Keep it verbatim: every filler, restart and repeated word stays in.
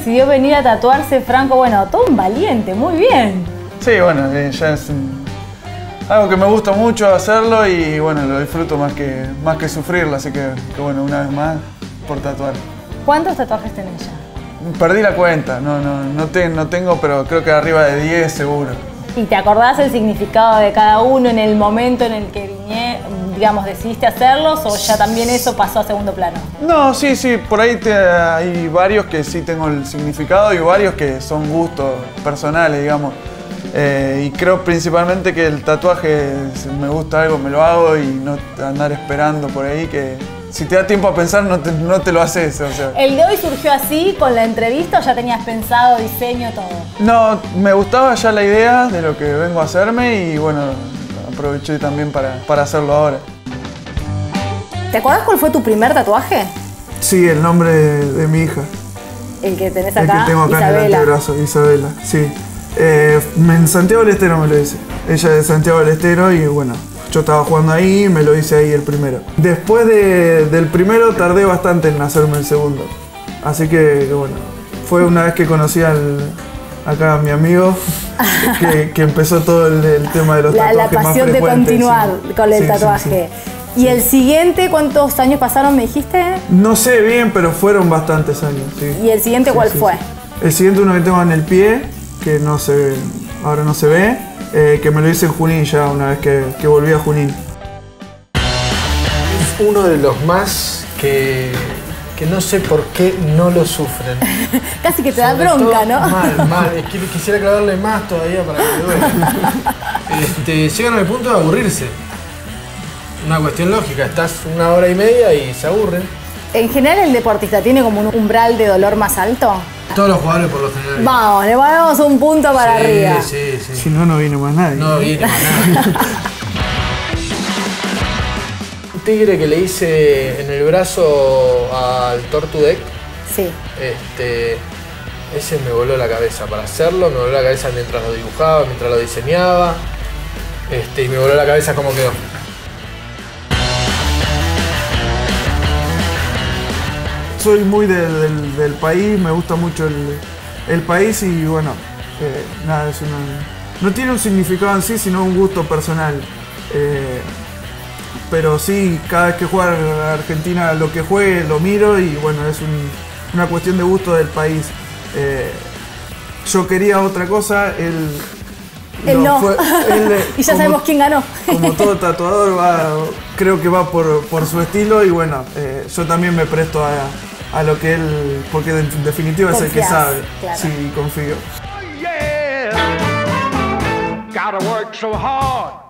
decidió venir a tatuarse, Franco? Bueno, todo un valiente, muy bien. Sí, bueno, eh, ya es un, algo que me gusta mucho hacerlo y bueno, lo disfruto más que, más que sufrirlo, así que, que bueno, una vez más por tatuar. ¿Cuántos tatuajes tenés ya? Perdí la cuenta, no, no, no, te, no tengo, pero creo que arriba de diez seguro. ¿Y te acordás el significado de cada uno en el momento en el que viñé, digamos, decidiste hacerlos o ya también eso pasó a segundo plano? No, sí, sí, por ahí te, hay varios que sí tengo el significado y varios que son gustos personales, digamos. Eh, y creo principalmente que el tatuaje, si me gusta algo, me lo hago y no andar esperando por ahí que... Si te da tiempo a pensar, no te, no te lo haces, o sea. ¿El de hoy surgió así, con la entrevista, o ya tenías pensado, diseño, todo? No, me gustaba ya la idea de lo que vengo a hacerme y bueno, aproveché también para, para hacerlo ahora. ¿Te acuerdas cuál fue tu primer tatuaje? Sí, el nombre de, de mi hija. El que tenés acá, El que tengo acá Isabela. En el antebrazo, Isabela, sí. Eh, en Santiago del Estero me lo hice. Ella es de Santiago del Estero y bueno, yo estaba jugando ahí y me lo hice ahí el primero. Después de, del primero tardé bastante en hacerme el segundo. Así que, que bueno, fue una vez que conocí al, acá a mi amigo que, que empezó todo el, el tema de los la, tatuajes La pasión más de continuar sí. con el sí, tatuaje. Sí, ¿Y sí. el siguiente, cuántos años pasaron, me dijiste? No sé bien, pero fueron bastantes años, sí. ¿Y el siguiente sí, cuál sí, fue? Sí. El siguiente uno que tengo en el pie, que no se ve, ahora no se ve, eh, que me lo hice en Junín ya, una vez que, que volví a Junín. Es uno de los más que, que no sé por qué no lo sufren. Casi que te da Sobre bronca, todo, ¿no? Mal, mal. Es que quisiera clavarle más todavía para que le duele. Este, llegan al punto de aburrirse. Una cuestión lógica, estás una hora y media y se aburren. En general, el deportista tiene como un umbral de dolor más alto. Todos los jugadores por lo general. Vamos, le ponemos un punto para sí, arriba. Sí, sí. Si no, no viene más nadie. No viene más nadie. Un tigre que le hice en el brazo al Tortudec. Sí. Este, ese me voló la cabeza para hacerlo, me voló la cabeza mientras lo dibujaba, mientras lo diseñaba. Este, y me voló la cabeza cómo quedó. Soy muy del, del, del país, me gusta mucho el, el país y bueno, eh, nada, es una, no tiene un significado en sí, sino un gusto personal. Eh, pero sí, cada vez que juega Argentina, lo que juegue lo miro y bueno, es un, una cuestión de gusto del país. Eh, yo quería otra cosa, él... Él no. Fue, él, y ya como, sabemos quién ganó. Como todo tatuador, va, creo que va por, por su estilo y bueno, eh, yo también me presto a, a lo que él, porque en definitiva Confías, es el que sabe. Claro. Sí, confío. Oh, yeah. Gotta work so hard.